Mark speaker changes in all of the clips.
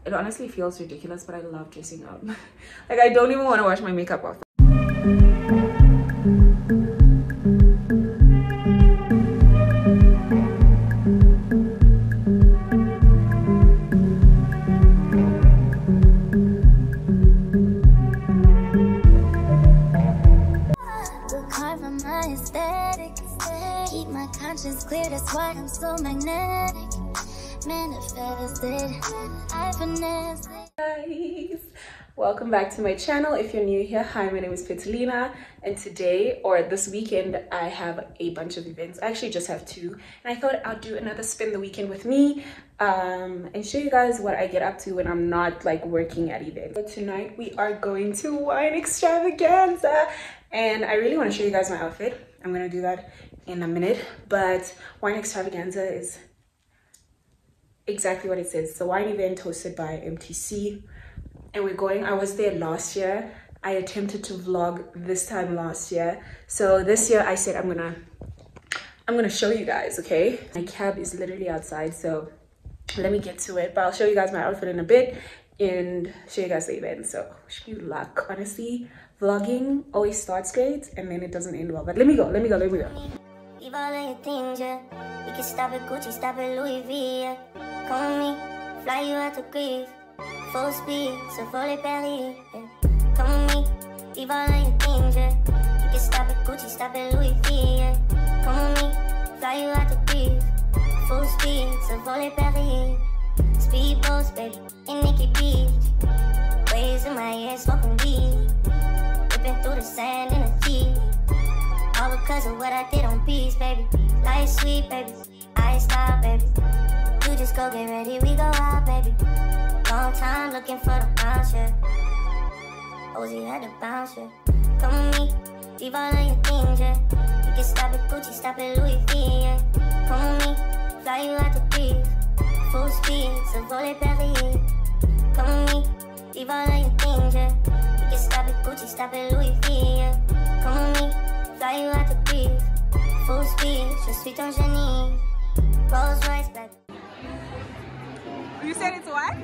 Speaker 1: it honestly feels ridiculous, but I love dressing up. Like, I don't even want to wash my makeup off.
Speaker 2: Keep my conscience clear, that's why I'm so magnetic. Manifested, I finesse it.
Speaker 1: Guys, welcome back to my channel. If you're new here, hi, my name is Petelina, and today, or this weekend, I have a bunch of events. I actually just have two, and I thought I'd do another spend the weekend with me and show you guys what I get up to when I'm not like working at events. But tonight we are going to wine extravaganza, and I really want to show you guys my outfit. I'm gonna do that in a minute, but wine extravaganza is exactly what it says. It's a wine event hosted by MTC, and we're going. I was there last year. I attempted to vlog this time last year, so this year I said I'm gonna show you guys. Okay, my cab is literally outside, so let me get to it, but I'll show you guys my outfit in a bit and show you guys the event. So wish me luck. Honestly, vlogging always starts great and then it doesn't end well, but let me go.
Speaker 2: Leave all of your things, yeah. We can stop at Gucci, stop at Louis V, yeah. Come with me, fly you out to Greece. Full speed, so volley Paris, yeah. Come with me, leave all of your things, yeah. We can stop at Gucci, stop at Louis V, yeah. Come with me, fly you out to Greece. Full speed, so volley Paris. Speedboats, baby, in Nikki Beach. Waves in my hair, smoking weed. Ripping through the sand in a Jeep. All because of what I did on beats, baby. Life sweet, baby. I stop, baby. You just go get ready, we go out, baby. Long time looking for the bounce, yeah. Ozzy had to bounce, yeah. Come with me, leave all of your things, yeah. You can stop at Gucci, stop at Louis V, yeah. Come with me, fly you out to Greece. Full speed, so volley Paris. Come with me, leave all of your things, yeah. You can stop at Gucci, stop at Louis V, yeah. Come with me, fly you out to Greece. Full speed, je suis ton génie. Rolls Royce, baby.
Speaker 1: You said it's what?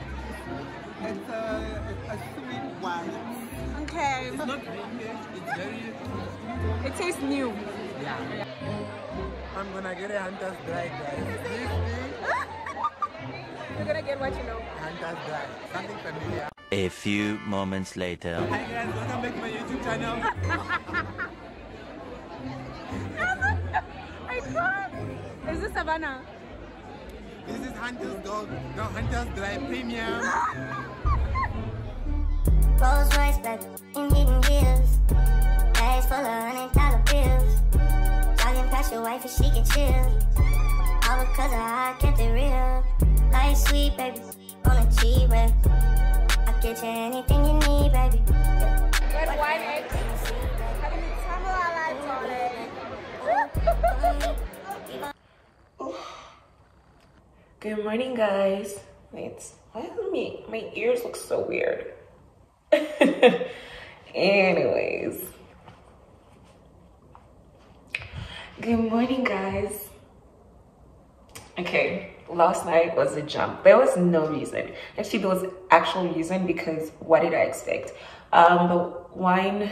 Speaker 3: It's a sweet wine.
Speaker 1: Okay.
Speaker 3: It's not vintage, it's very...
Speaker 1: It tastes new.
Speaker 3: Yeah. I'm gonna get a Hunter's Dry, guys. This thing...
Speaker 1: You're gonna get what you know.
Speaker 3: Hunter's Dry. Something familiar.
Speaker 4: A few moments later.
Speaker 3: Hi guys, welcome back to my YouTube channel.
Speaker 1: I thought... Is this Savannah?
Speaker 3: This is Hunter's Dog. No, Hunter's Dry Premium.
Speaker 2: Rolls Royce, baby, in hidden hills. Bags full of $100 bills. Jogging past your wife and she get chill. All because of how I kept it real. Life sweet, baby, on a cheap way. I get you anything you need, baby.
Speaker 1: Red wine eggs. Having the time of our lives on it. Good morning, guys. Wait, why do my ears look so weird? Anyways, good morning, guys. Okay, last night was a jump. There was no reason. Actually, there was actual reason, because what did I expect? The wine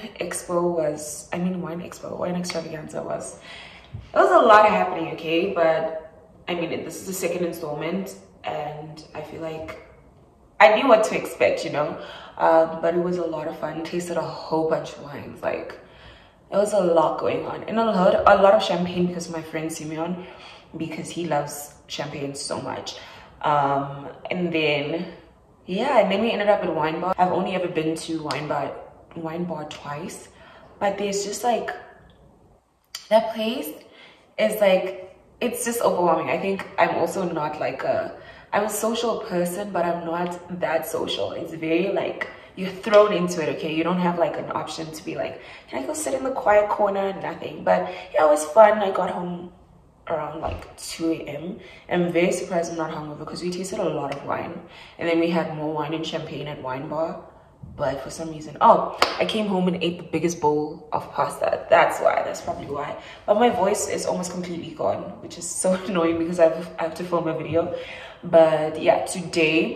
Speaker 1: extravaganza was, there was a lot happening, okay? But I mean, this is the second installment, and I feel like I knew what to expect, you know? But it was a lot of fun. Tasted a whole bunch of wines. Like, there was a lot going on, and a lot of champagne, because my friend Simeon, because he loves champagne so much. And then yeah, and then we ended up at wine bar. I've only ever been to wine bar twice, but there's just like, that place is like, it's just overwhelming. I think I'm also not like I'm a social person, but I'm not that social. It's very like, you're thrown into it, okay? You don't have like an option to be like, can I go sit in the quiet corner? Nothing. But yeah, it was fun. I got home around like 2 a.m. I'm very surprised I'm not hungover, because we tasted a lot of wine, and then we had more wine and champagne at wine bar. But for some reason, oh, I came home and ate the biggest bowl of pasta. That's why. That's probably why. But my voice is almost completely gone, which is so annoying because I have to film a video. But yeah, today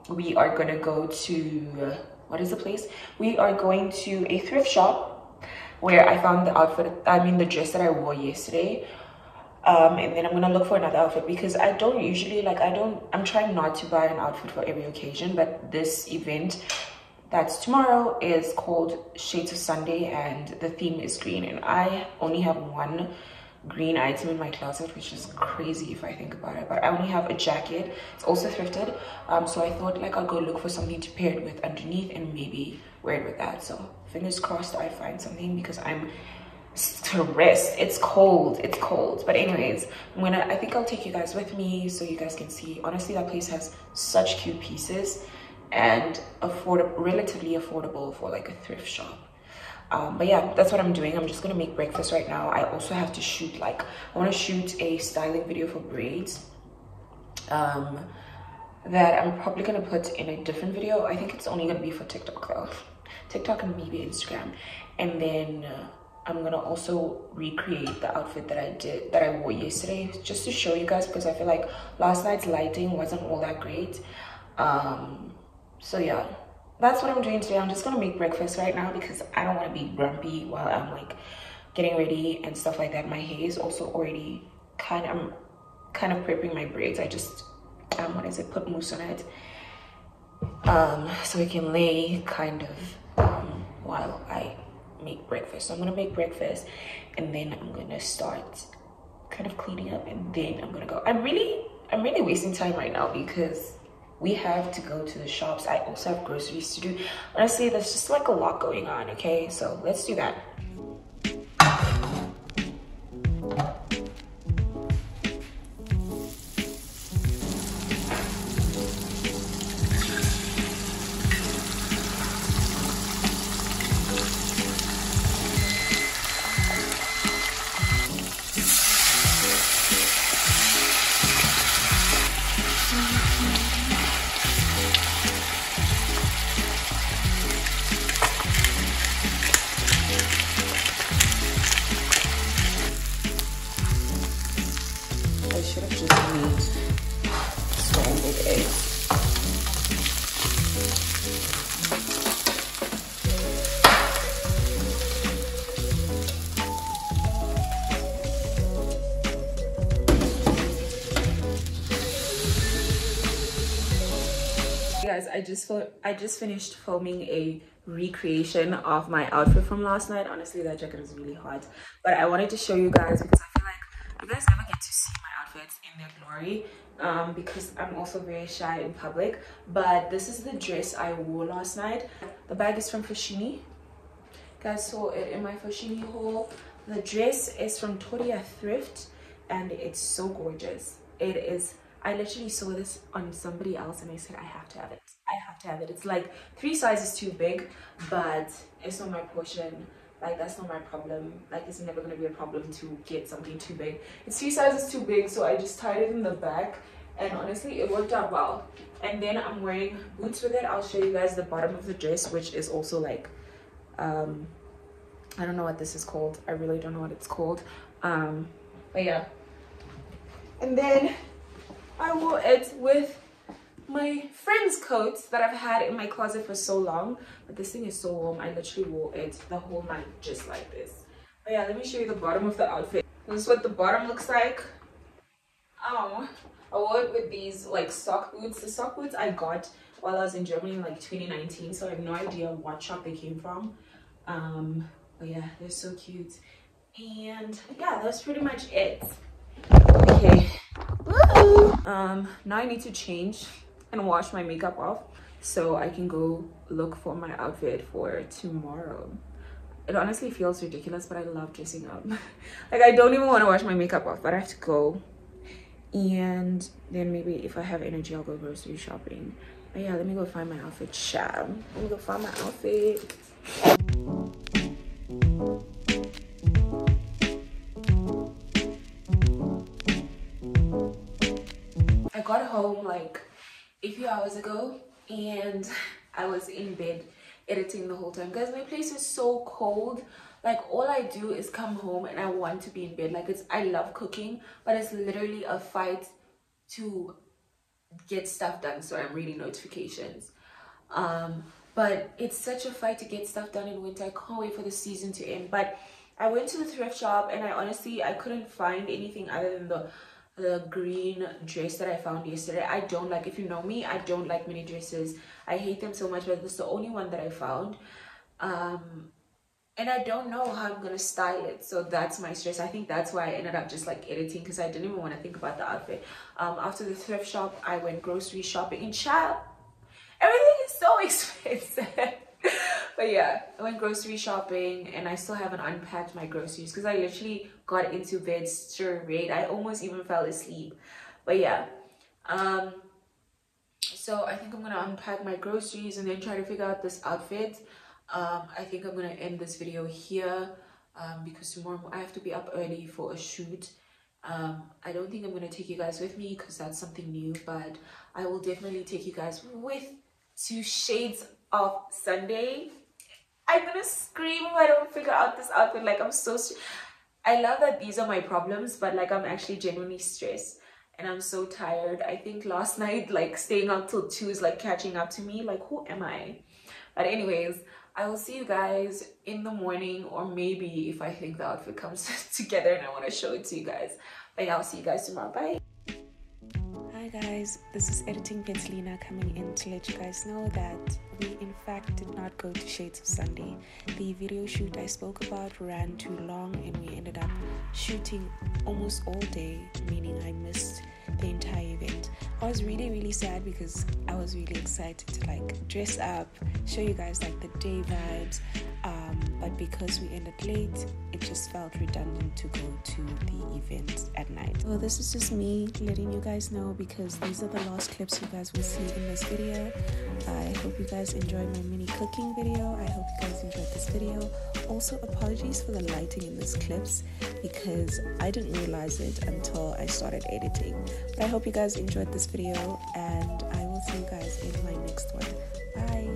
Speaker 1: we are gonna go to what is the place? We are going to a thrift shop where I found the outfit, I mean the dress that I wore yesterday. And then I'm gonna look for another outfit because I don't usually like, I'm trying not to buy an outfit for every occasion, but this event that's tomorrow is called Shades of Sunday and the theme is green, and I only have one green item in my closet, which is crazy if I think about it, but I only have a jacket. It's also thrifted, so I thought like I'll go look for something to pair it with underneath and maybe wear it with that. So fingers crossed I find something because I'm stressed. It's cold, but anyways, I think I'll take you guys with me so you guys can see. Honestly, that place has such cute pieces and relatively affordable for like a thrift shop. But yeah, that's what I'm doing. I'm just gonna make breakfast right now. I also have to shoot, like, I want to shoot a styling video for braids that I'm probably gonna put in a different video. I think it's only gonna be for TikTok though, TikTok and maybe Instagram. And then I'm gonna also recreate the outfit that I wore yesterday, just to show you guys, because I feel like last night's lighting wasn't all that great. So yeah, that's what I'm doing today. I'm just gonna make breakfast right now because I don't want to be grumpy while I'm like getting ready and stuff like that. My hair is also already I'm kind of prepping my braids. I just put mousse on it so it can lay kind of while I make breakfast. So I'm gonna make breakfast and then I'm gonna start kind of cleaning up and then I'm gonna go. I'm really wasting time right now because we have to go to the shops. I also have groceries to do. Honestly, there's just like a lot going on, okay? So let's do that. Guys, I just finished filming a recreation of my outfit from last night. Honestly, that jacket is really hot, but I wanted to show you guys because I feel like you guys never get to see my outfits in their glory, because I'm also very shy in public. But this is the dress I wore last night. The bag is from Foschini. You guys saw it in my Foschini haul. The dress is from Toria Thrift and it's so gorgeous. It is. I literally saw this on somebody else and I said I have to have it. I have to have it. It's like 3 sizes too big, but it's not my portion. Like, that's not my problem. Like, it's never going to be a problem to get something too big. It's 3 sizes too big, so I just tied it in the back and honestly it worked out well. And then I'm wearing boots with it. I'll show you guys the bottom of the dress, which is also like I don't know what this is called. I really don't know what it's called, but yeah. And then I wore it with my friend's coat that I've had in my closet for so long, but this thing is so warm. I literally wore it the whole night just like this. But yeah, let me show you the bottom of the outfit. This is what the bottom looks like. I wore it with these like sock boots. The sock boots I got while I was in Germany in like 2019, so I have no idea what shop they came from. But yeah, they're so cute. And yeah, that's pretty much it. Okay. Now I need to change and wash my makeup off so I can go look for my outfit for tomorrow. It honestly feels ridiculous, but I love dressing up. Like, I don't even want to wash my makeup off, but I have to go. And then maybe if I have energy, I'll go grocery shopping. But yeah, let me go find my outfit, child. Let me go find my outfit. I got home like a few hours ago and I was in bed editing the whole time. Guys, my place is so cold. Like, all I do is come home and I want to be in bed. Like, I love cooking, but it's literally a fight to get stuff done, so I'm reading notifications. But it's such a fight to get stuff done in winter. I can't wait for the season to end. But I went to the thrift shop and I couldn't find anything other than the green dress that I found yesterday. I don't like, if you know me, I don't like mini dresses. I hate them so much, but this is the only one that I found. And I don't know how I'm gonna style it, so that's my stress. I think that's why I ended up just like editing, because I didn't even want to think about the outfit. After the thrift shop, I went grocery shopping. And child, everything is so expensive. But yeah, I went grocery shopping and I still haven't unpacked my groceries because I literally got into bed straight. I almost even fell asleep. But yeah, so I think I'm gonna unpack my groceries and then try to figure out this outfit. I think I'm gonna end this video here because tomorrow I have to be up early for a shoot. I don't think I'm gonna take you guys with me because that's something new, but I will definitely take you guys with to Shades of Sunday. I'm gonna scream if I don't figure out this outfit. Like, I love that these are my problems, but like I'm actually genuinely stressed and I'm so tired. I think last night, like staying up till 2 is like catching up to me. Like, who am I? But anyways, I will see you guys in the morning, or maybe if I think the outfit comes together and I want to show it to you guys. But yeah, I'll see you guys tomorrow. Bye. Hi guys, this is editing Petelina coming in to let you guys know that we in fact did not go to Shades of Sunday. The video shoot I spoke about ran too long and we ended up shooting almost all day, meaning I missed the entire event. I was really sad because I was really excited to like dress up, show you guys like the day vibes, but because we ended late, it just felt redundant to go to the event at night. So this is just me letting you guys know because these are the last clips you guys will see in this video. I hope you guys enjoyed my mini cooking video. I hope you guys enjoyed this video. Also, apologies for the lighting in these clips because I didn't realize it until I started editing. But I hope you guys enjoyed this video and I will see you guys in my next one. Bye.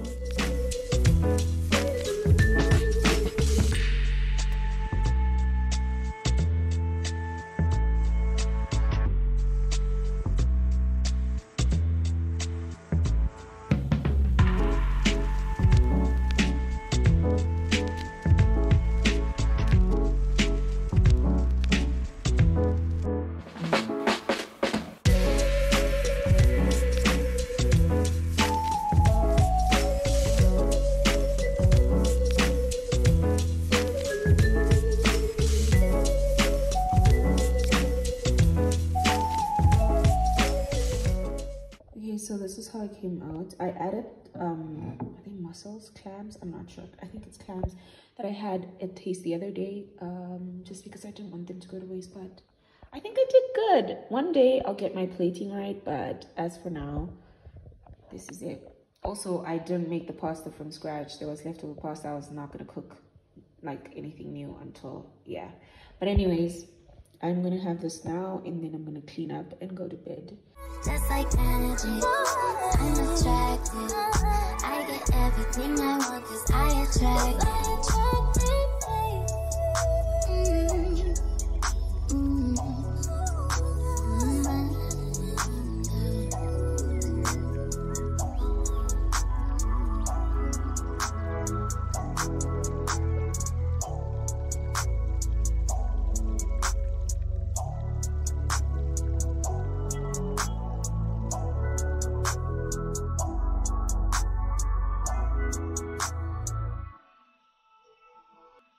Speaker 1: So this is how it came out. I added I think mussels, clams, I'm not sure, I think it's clams that I had a taste the other day, just because I didn't want them to go to waste, but I think I did good. One day I'll get my plating right, but as for now, this is it. Also, I didn't make the pasta from scratch. There was leftover pasta. I was not gonna cook like anything new until, yeah. But anyways, I'm gonna have this now and then I'm gonna clean up and go to bed.
Speaker 2: Just like energy, I'm attracted. I get everything I want 'cause I attract it.